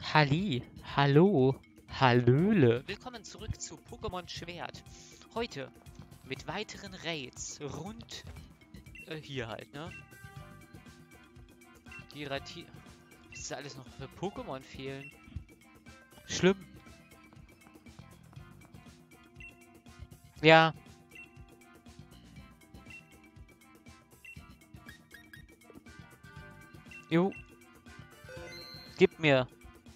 Halli, hallo, hallöle. Willkommen zurück zu Pokémon Schwert. Heute mit weiteren Raids rund hier halt, ne? Die Rati... Was ist da alles noch für Pokémon fehlen? Schlimm. Ja. Jo. Gib mir.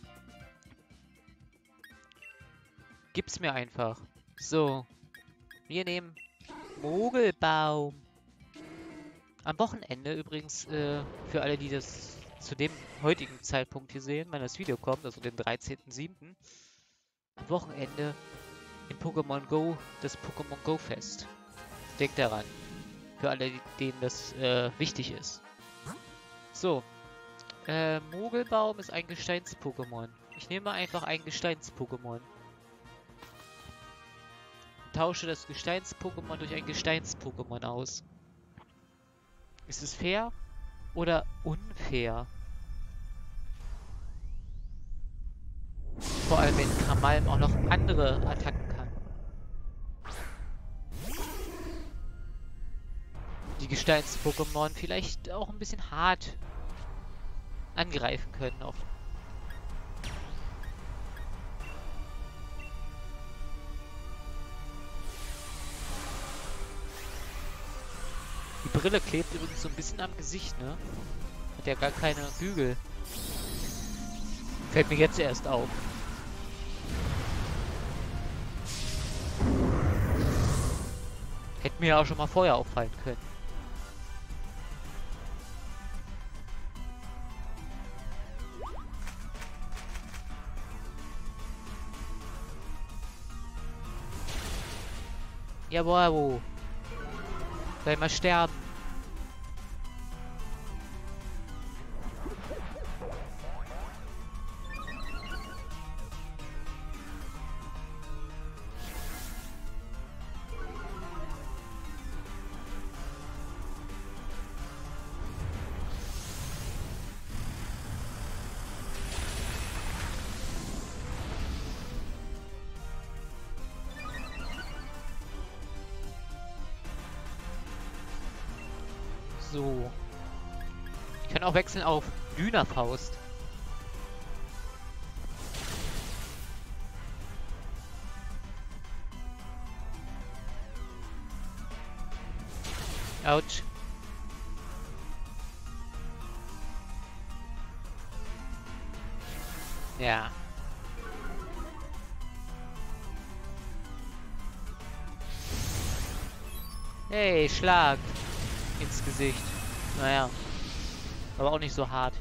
Gib's mir einfach. So. Wir nehmen Mogelbaum. Am Wochenende übrigens, für alle, die das zu dem heutigen Zeitpunkt hier sehen, wenn das Video kommt, also den 13.07. Am Wochenende in Pokémon Go, das Pokémon Go Fest. Denkt daran. Für alle, denen das wichtig ist. So. Mogelbaum ist ein Gesteins-Pokémon. Ich nehme einfach ein Gesteins-Pokémon. Tausche das Gesteins-Pokémon durch ein Gesteins-Pokémon aus. Ist es fair oder unfair? Vor allem, wenn Kamalm auch noch andere Attacken kann. Die Gesteins-Pokémon vielleicht auch ein bisschen hart angreifen können noch. Die Brille klebt übrigens so ein bisschen am Gesicht, ne? Hat ja gar keine Bügel. Fällt mir jetzt erst auf. Hätte mir ja auch schon mal vorher auffallen können. Ja, bravo. Soll mal sterben. So. Ich kann auch wechseln auf Dynafaust. Autsch. Ja. Hey, Schlag. Ins Gesicht. Naja. Aber auch nicht so hart.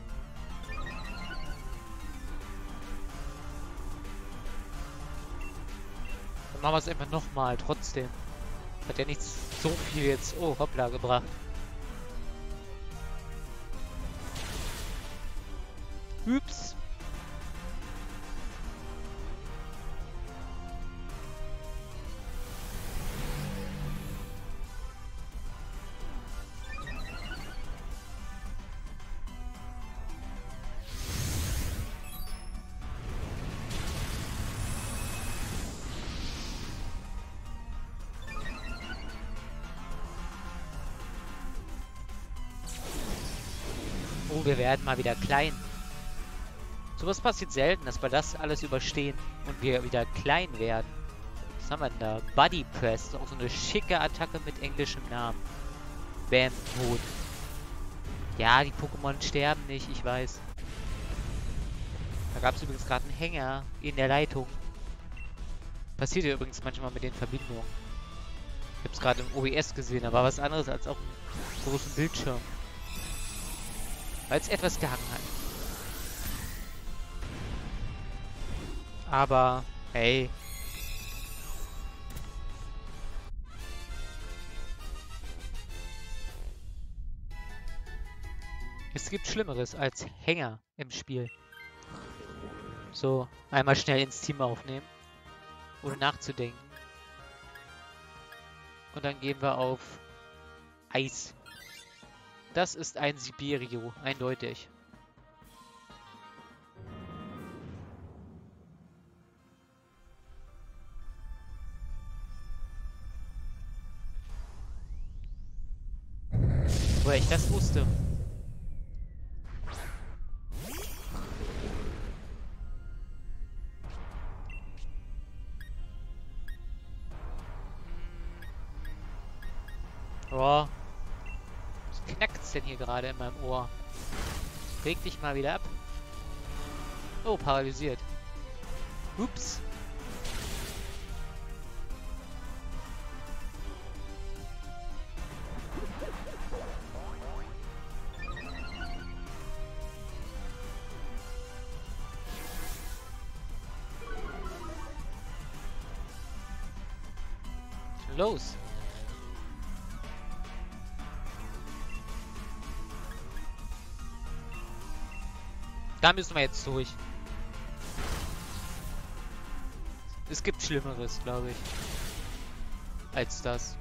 Dann machen wir es einfach nochmal, trotzdem. Hat ja nichts so viel jetzt, oh, hoppla, gebracht. Ups. Oh, wir werden mal wieder klein. Sowas passiert selten, dass wir das alles überstehen und wir wieder klein werden. Was haben wir denn da? Body Press, ist auch so eine schicke Attacke mit englischem Namen. Bam, tot. Ja, die Pokémon sterben nicht, ich weiß. Da gab es übrigens gerade einen Hänger in der Leitung. Passiert ja übrigens manchmal mit den Verbindungen. Ich habe es gerade im OBS gesehen, da war was anderes als auf dem großen Bildschirm. Weil es etwas gehangen hat. Aber, hey. Es gibt Schlimmeres als Hänger im Spiel. So, einmal schnell ins Team aufnehmen. Ohne nachzudenken. Und dann gehen wir auf Eis. Das ist ein Siberio, eindeutig. Woher ich das wusste. Oh. Was knackt's denn hier gerade in meinem Ohr? Reg dich mal wieder ab. Oh, paralysiert. Ups. Los. Da müssen wir jetzt durch. Es gibt Schlimmeres, glaube ich, als das.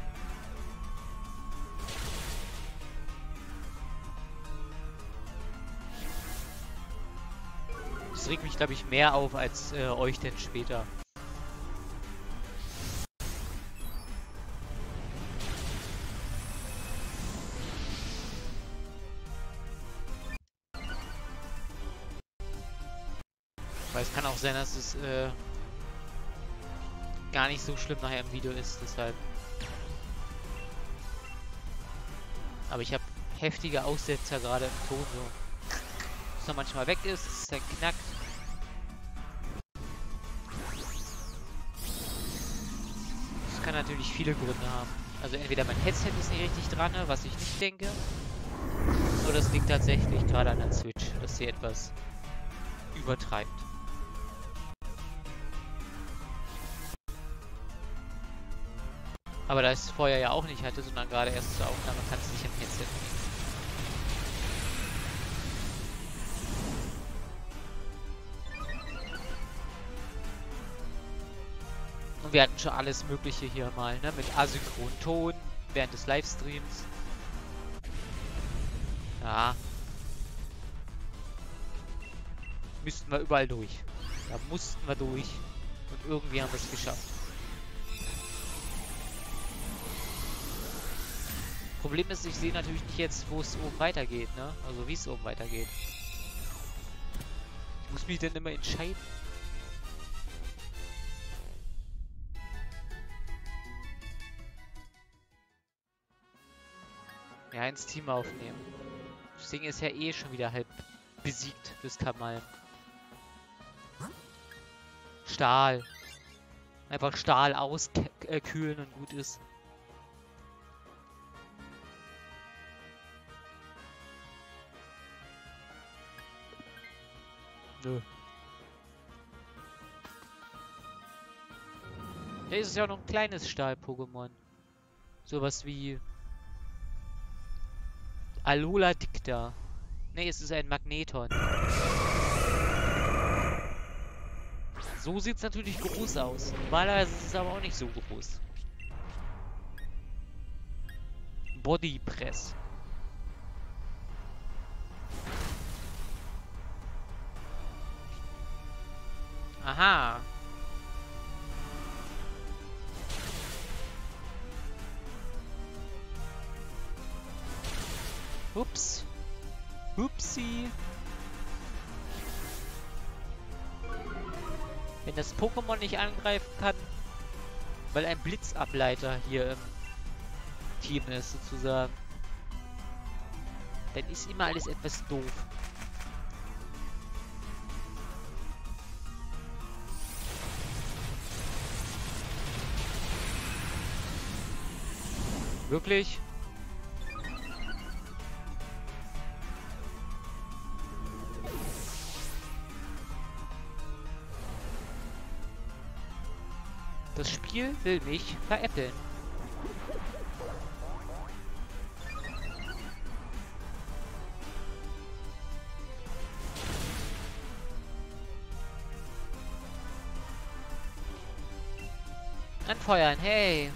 Das regt mich, glaube ich, mehr auf als euch denn später. Weil es kann auch sein, dass es gar nicht so schlimm nachher im Video ist, deshalb. Aber ich habe heftige Aussetzer gerade im Ton, so. Dass er manchmal weg ist, dass es dann knackt. Das kann natürlich viele Gründe haben. Also entweder mein Headset ist nicht richtig dran, was ich nicht denke. Oder es liegt tatsächlich gerade an der Switch, dass sie etwas übertreibt. Aber da ich es vorher ja auch nicht hatte, sondern gerade erst zur Aufnahme, kann es nicht im Headset liegen. Und wir hatten schon alles Mögliche hier mal, ne? Mit asynchronen Ton während des Livestreams. Ja. Müssten wir überall durch. Da mussten wir durch. Und irgendwie haben wir es geschafft. Problem ist, ich sehe natürlich nicht jetzt, wo es oben weitergeht, ne? Also wie es oben weitergeht. Ich muss mich dann immer entscheiden. Ja, ins Team aufnehmen. Das Ding ist ja eh schon wieder halb besiegt, das Kamal. Stahl. Einfach Stahl auskühlen und gut ist. Nö. Ja, ist es ja auch noch ein kleines Stahl-Pokémon. Sowas wie Alola Dicta. Ne, es ist ein Magneton. So sieht es natürlich groß aus. Normalerweise ist es aber auch nicht so groß. Body Press. Aha. Ups. Upsi. Wenn das Pokémon nicht angreifen kann, weil ein Blitzableiter hier im Team ist, sozusagen, dann ist immer alles etwas doof. Wirklich? Das Spiel will mich veräppeln. Anfeuern, hey!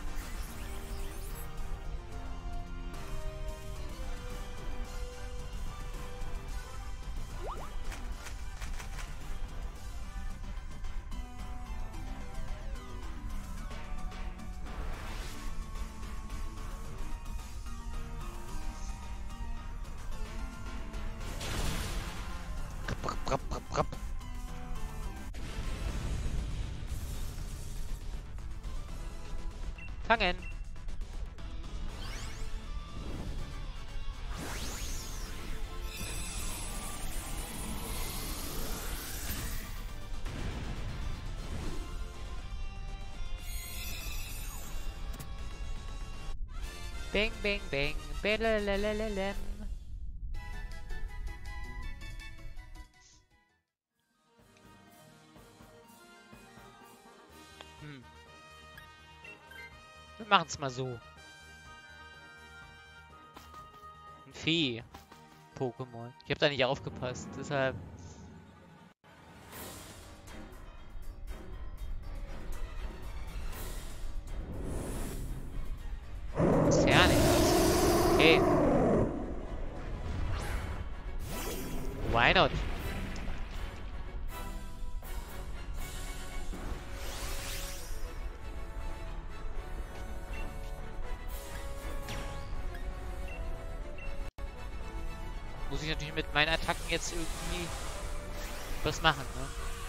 Brr, brr, brr, brr. Fangen. Bing, bing, bing. Belalalalalam. Wir machen es mal so. Ein Vieh-Pokémon. Ich habe da nicht aufgepasst, deshalb... Ist ja nichts. Okay. Why not? Muss ich natürlich mit meinen Attacken jetzt irgendwie was machen, ne?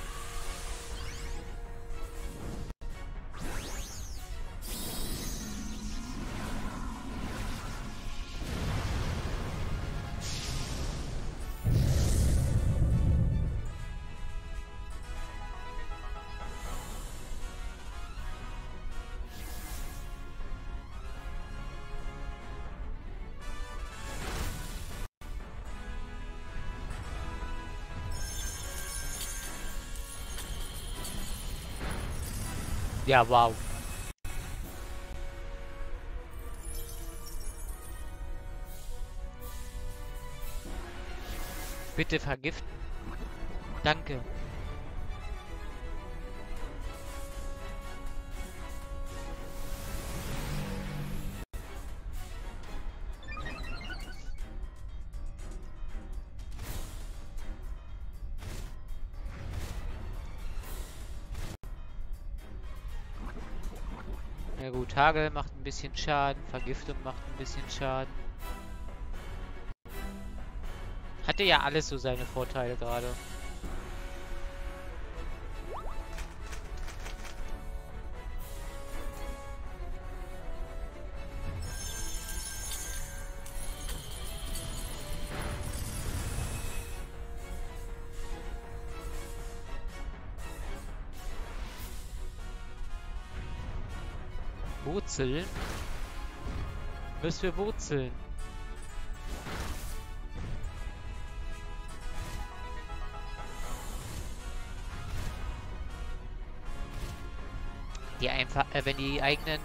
Ja, wow. Bitte vergiften. Danke. Ja gut, Hagel macht ein bisschen Schaden, Vergiftung macht ein bisschen Schaden. Hatte ja alles so seine Vorteile gerade. Wurzeln? Müssen wir Wurzeln? Die einfach, wenn die eigenen,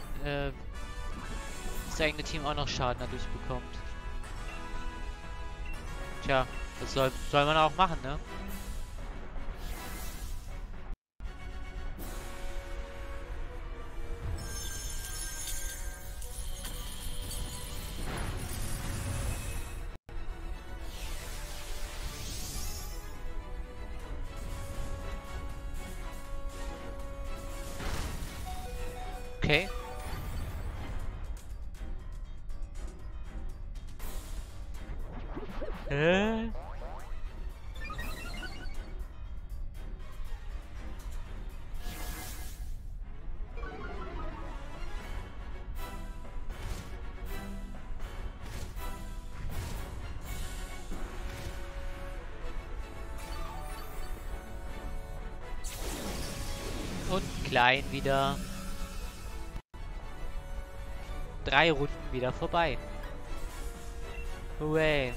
das eigene Team auch noch Schaden dadurch bekommt. Tja, das soll man auch machen, ne? Okay. Und klein wieder. 3 Runden wieder vorbei. Hooray.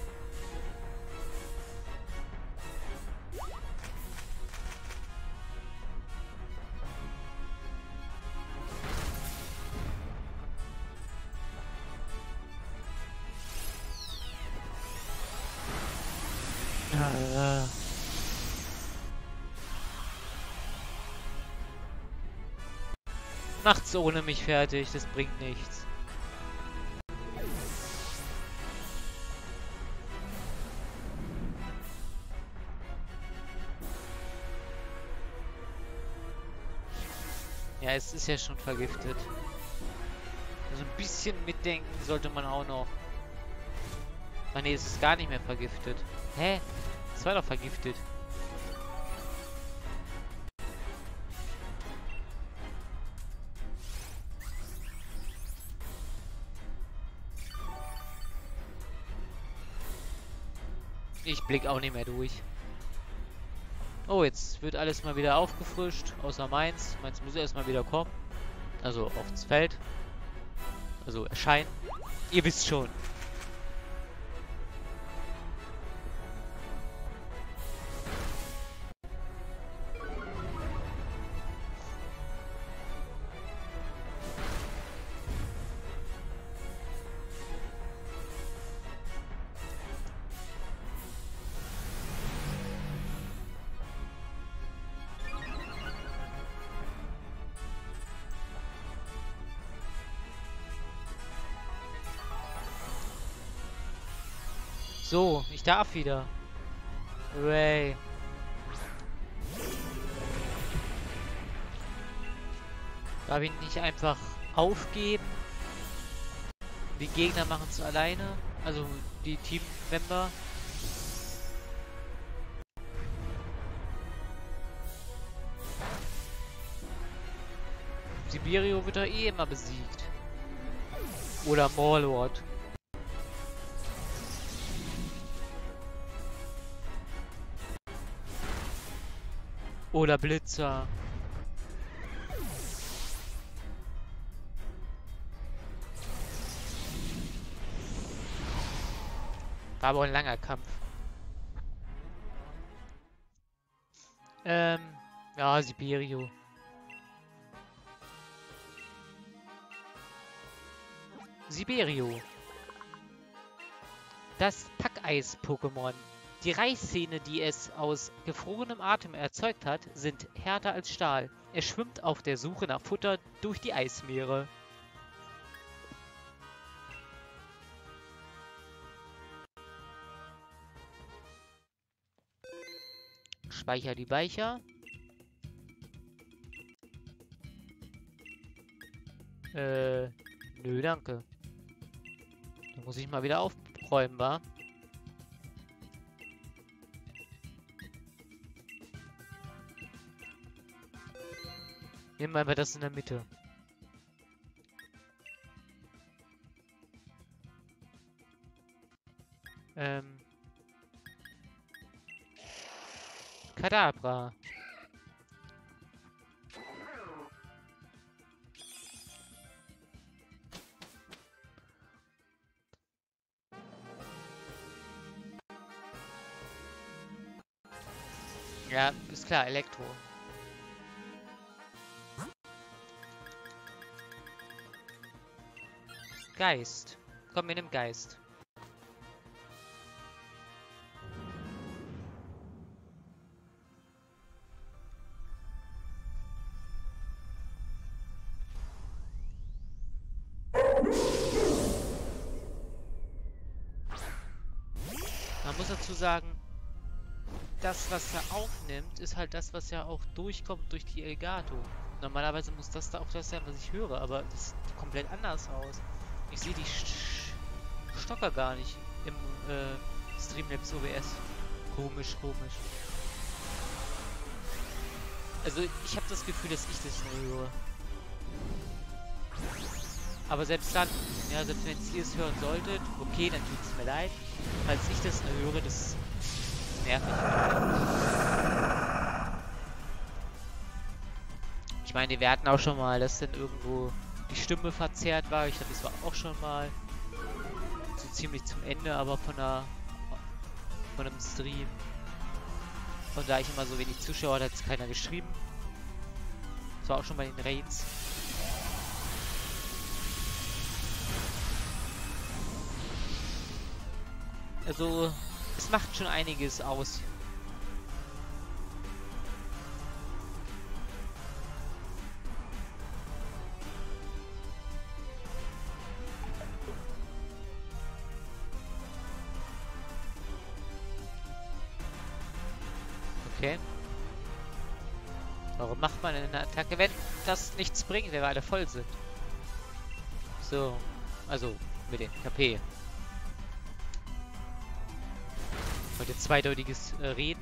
Macht's ohne mich fertig, das bringt nichts. Ja, es ist ja schon vergiftet. Also ein bisschen mitdenken sollte man auch noch. Ah ne, es ist gar nicht mehr vergiftet. Hä? Es war doch vergiftet. Ich blick auch nicht mehr durch. Oh, jetzt wird alles mal wieder aufgefrischt, außer meins. Meins muss erstmal wieder kommen. Also aufs Feld. Also erscheinen. Ihr wisst schon. So, ich darf wieder. Hooray. Darf ich nicht einfach aufgeben? Die Gegner machen es alleine. Also die Teammember. Sibirio wird doch eh immer besiegt. Oder Morlord. Oder Blitzer. War aber ein langer Kampf. Ja, Sibirio. Sibirio. Das Packeis-Pokémon. Die Reißzähne, die es aus gefrorenem Atem erzeugt hat, sind härter als Stahl. Es schwimmt auf der Suche nach Futter durch die Eismeere. Speicher die Beicher. Nö, danke. Da muss ich mal wieder aufräumen, wa? Nehmen wir einfach das in der Mitte. Kadabra. Ja, ist klar, Elektro. Geist. Komm, wir nehmen Geist. Man muss dazu sagen, das, was er aufnimmt, ist halt das, was ja auch durchkommt durch die Elgato. Normalerweise muss das da auch das sein, was ich höre, aber das sieht komplett anders aus. Ich sehe die Stocker gar nicht im Streamlabs OBS. Komisch, komisch. Also ich habe das Gefühl, dass ich das nur höre. Aber selbst dann, ja, selbst wenn ihr es hören solltet, okay, dann tut es mir leid. Falls ich das nur höre, das nervt mich. Ich meine, wir hatten auch schon mal, dass dann irgendwo die Stimme verzerrt war. Ich glaube, das war auch schon mal so ziemlich zum Ende, aber von einem Stream. Und da ich immer so wenig Zuschauer hatte, hat es keiner geschrieben. Das war auch schon bei den Raids. Also, es macht schon einiges aus. Okay. Warum macht man eine Attacke, wenn das nichts bringt, wenn wir alle voll sind? So. Also, mit den KP. Heute zweideutiges Reden.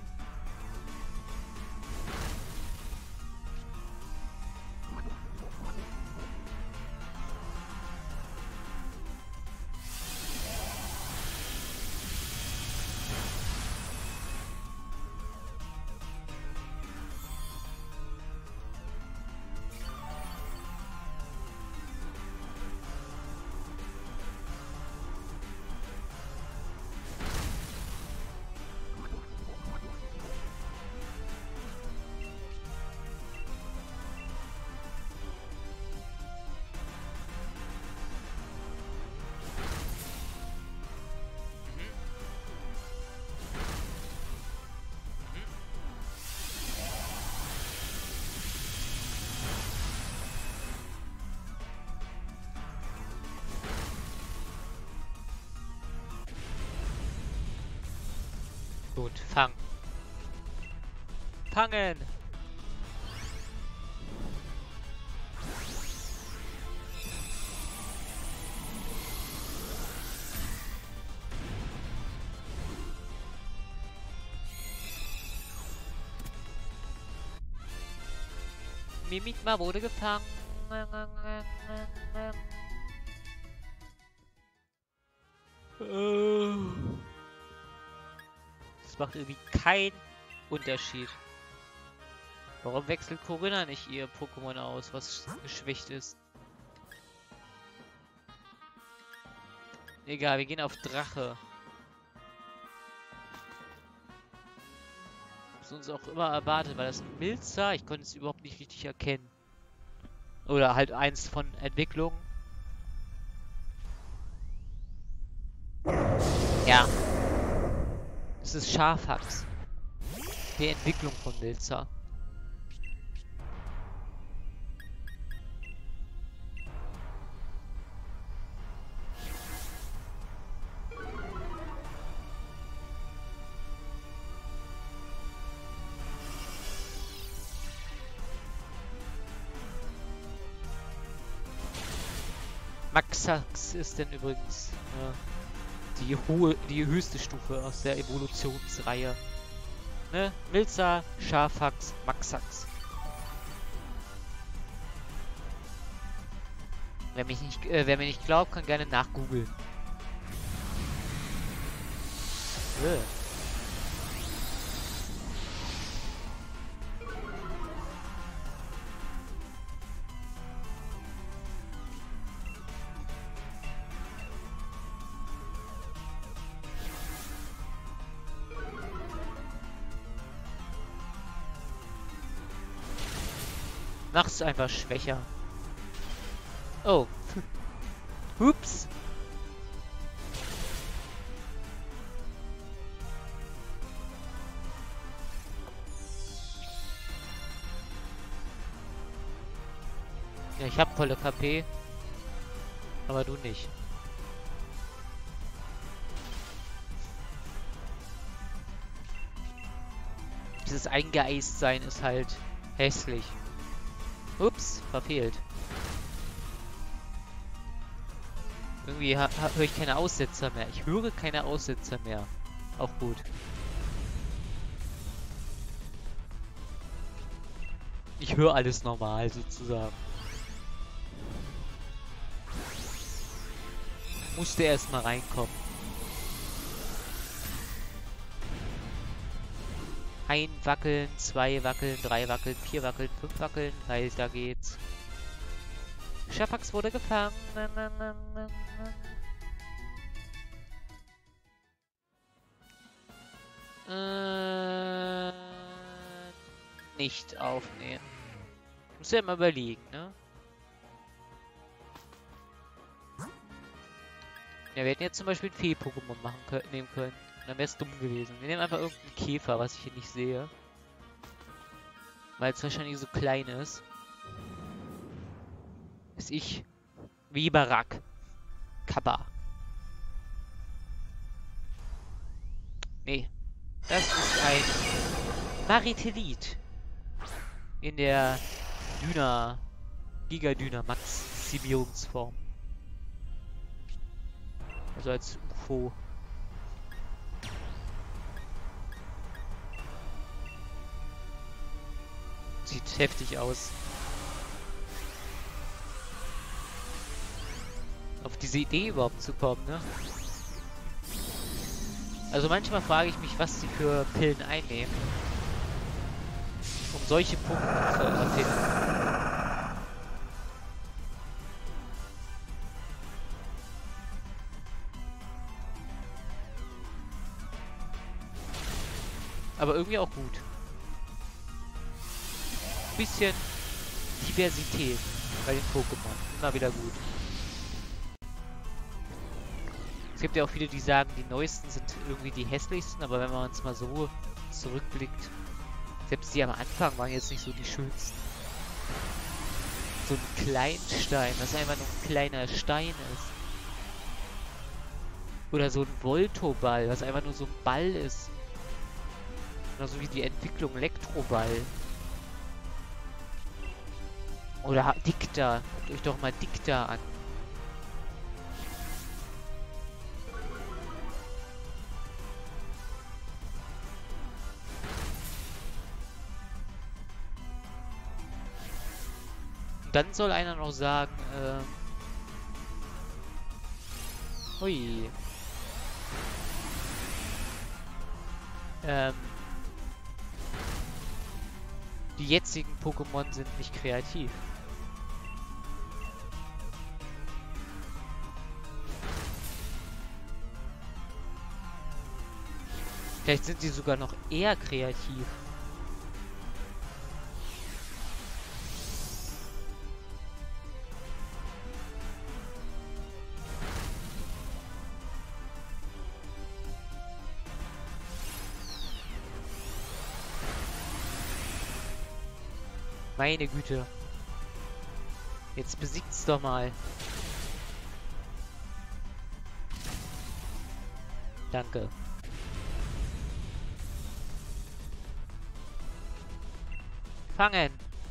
Gut, fang. Fangen! Mimikma wurde gefangen. Das macht irgendwie keinen Unterschied. Warum wechselt Corinna nicht ihr Pokémon aus, was geschwächt ist? Egal, wir gehen auf Drache. Was uns auch immer erwartet, war das ein Milzer? Ich konnte es überhaupt nicht richtig erkennen. Oder halt eins von Entwicklung. Ja. Es ist Scharfax. Die Entwicklung von Milzer. Maxax ist denn übrigens die höchste Stufe aus der Evolutionsreihe. Ne? Milzer, Scharfax, Maxax. Wer mir nicht glaubt, kann gerne nachgoogeln. Mach's einfach schwächer. Oh. Ups. Ja, ich hab volle KP. Aber du nicht. Dieses Eingeeist-Sein ist halt hässlich. Ups, verfehlt. Irgendwie höre ich keine Aussetzer mehr. Ich höre keine Aussetzer mehr. Auch gut. Ich höre alles normal sozusagen. Musste erst mal reinkommen. Ein Wackeln, 2 Wackeln, 3 Wackeln, 4 Wackeln, 5 Wackeln, weiter geht's. Scharfax wurde gefangen. Nicht aufnehmen. Muss ja immer überlegen, ne? Ja, wir hätten jetzt zum Beispiel ein Fee-Pokémon nehmen können. Dann wäre es dumm gewesen. Wir nehmen einfach irgendeinen Käfer, was ich hier nicht sehe. Weil es wahrscheinlich so klein ist. Ist ich. Vibarak. Kappa. Nee. Das ist ein Maritelit. In der Giga-Dynamax Symbiontsform. Also als UFO. Sieht heftig aus. Auf diese Idee überhaupt zu kommen, ne? Also manchmal frage ich mich, was sie für Pillen einnehmen, um solche Pokémon zu erfinden. Aber irgendwie auch gut. Bisschen Diversität bei den Pokémon. Immer wieder gut. Es gibt ja auch viele, die sagen, die neuesten sind irgendwie die hässlichsten, aber wenn man uns mal so zurückblickt, selbst die am Anfang waren jetzt nicht so die schönsten. So ein Kleinstein, was einfach nur ein kleiner Stein ist. Oder so ein Voltoball, was einfach nur so ein Ball ist. Genauso wie die Entwicklung Elektroball. Oder Dicta. Guckt euch doch mal Dicta an. Und dann soll einer noch sagen, ui. Die jetzigen Pokémon sind nicht kreativ. Vielleicht sind sie sogar noch eher kreativ. Meine Güte. Jetzt besiegt's doch mal. Danke. Fangen.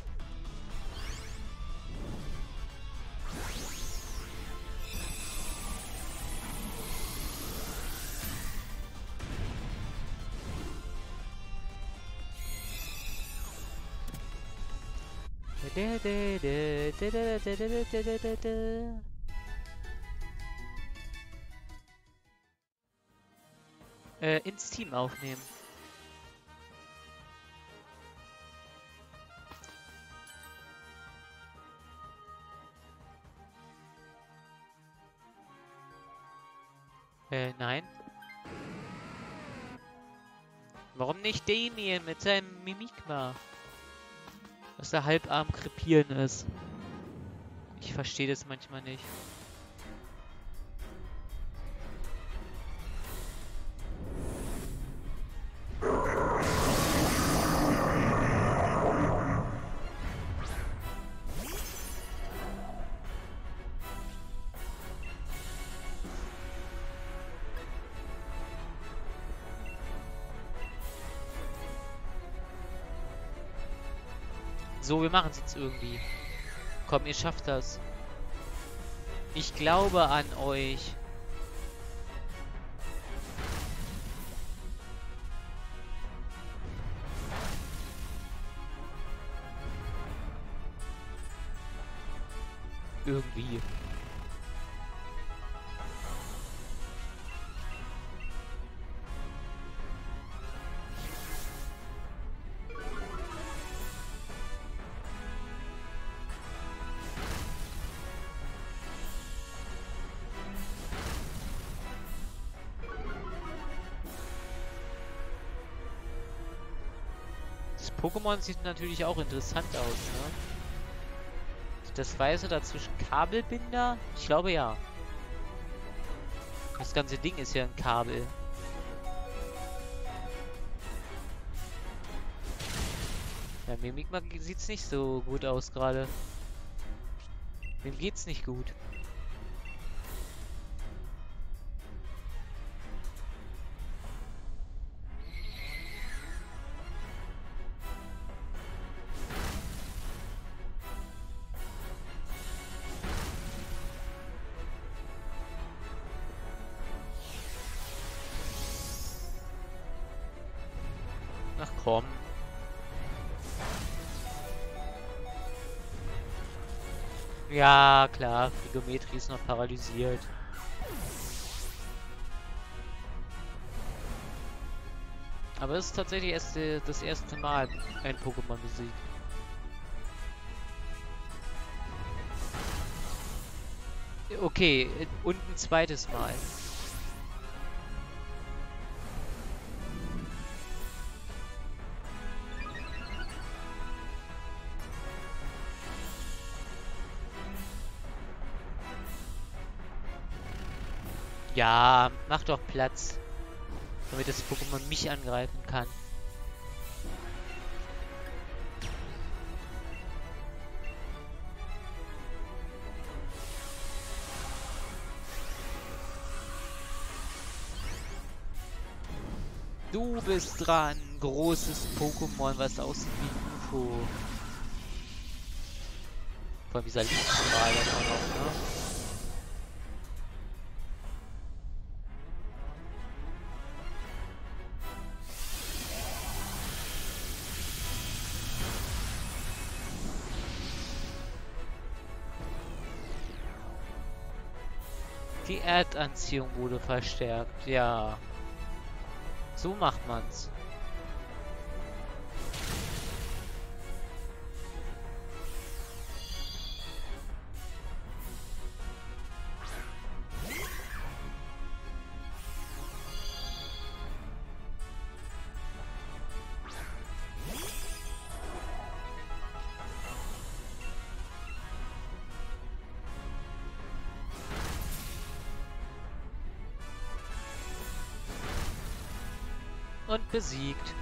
Ins Team aufnehmen. Nein. Warum nicht Damien mit seinem Mimikma? Dass der halb am Krepieren ist. Ich verstehe das manchmal nicht. So, wir machen es jetzt irgendwie. Komm, ihr schafft das. Ich glaube an euch. Irgendwie. Das Pokémon sieht natürlich auch interessant aus, ne? Das Weiße dazwischen Kabelbinder? Ich glaube ja. Das ganze Ding ist ja ein Kabel. Ja, Mimikma sieht's nicht so gut aus gerade. Dem geht's nicht gut. Ach komm. Ja, klar. Frigometri ist noch paralysiert. Aber es ist tatsächlich erst das erste Mal ein Pokémon besiegt. Okay, und ein zweites Mal. Ja, mach doch Platz, damit das Pokémon mich angreifen kann. Du bist dran. großes Pokémon, was aussieht wie ein UFO. Vor allem dieser Lichtstrahl dann auch noch, ne? Die Erdanziehung wurde verstärkt, ja. So macht man's. Und besiegt.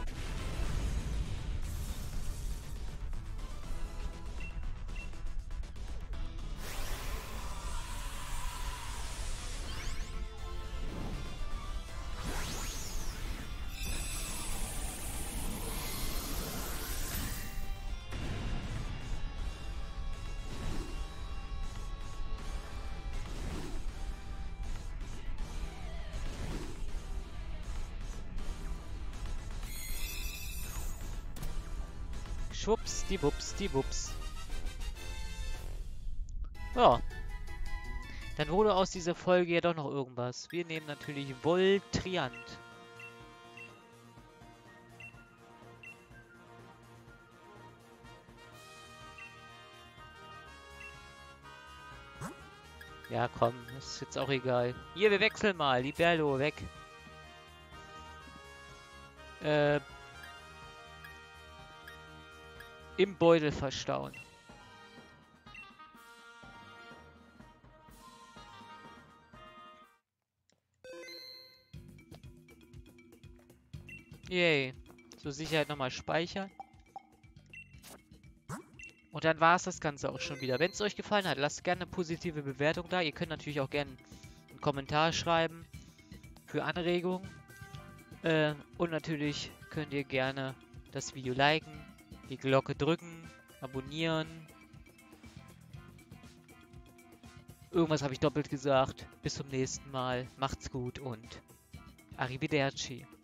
Schwupps, die Wups, die Wups. Ja. Dann wurde aus dieser Folge ja doch noch irgendwas. Wir nehmen natürlich Voltriant. Ja, komm, ist jetzt auch egal. Hier, wir wechseln mal. Liberlo, weg. Im Beutel verstauen. Yay. Zur Sicherheit nochmal speichern. Und dann war es das Ganze auch schon wieder. Wenn es euch gefallen hat, lasst gerne eine positive Bewertung da. Ihr könnt natürlich auch gerne einen Kommentar schreiben für Anregungen. Und natürlich könnt ihr gerne das Video liken, die Glocke drücken, abonnieren. Irgendwas habe ich doppelt gesagt. Bis zum nächsten Mal. Macht's gut und Arrivederci.